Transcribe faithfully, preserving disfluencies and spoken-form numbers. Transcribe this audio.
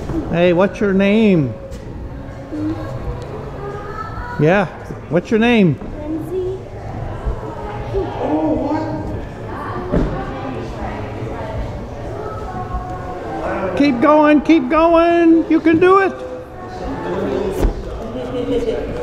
Hey, what's your name? Yeah, what's your name? Lizzy. Oh, what? Keep going, keep going. You can do it.